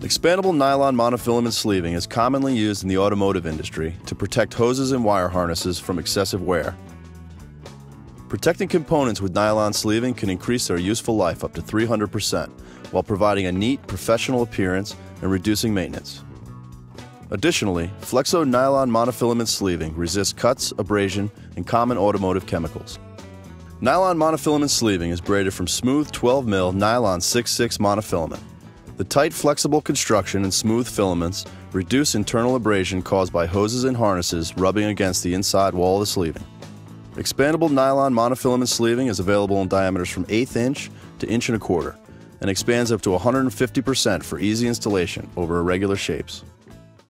Expandable nylon monofilament sleeving is commonly used in the automotive industry to protect hoses and wire harnesses from excessive wear. Protecting components with nylon sleeving can increase their useful life up to 300%, while providing a neat, professional appearance and reducing maintenance. Additionally, Flexo nylon monofilament sleeving resists cuts, abrasion, and common automotive chemicals. Nylon monofilament sleeving is braided from smooth 12mm nylon 6/6 monofilament. The tight, flexible construction and smooth filaments reduce internal abrasion caused by hoses and harnesses rubbing against the inside wall of the sleeving. Expandable nylon monofilament sleeving is available in diameters from 1/8 inch to 1 1/4 inch and expands up to 150% for easy installation over irregular shapes.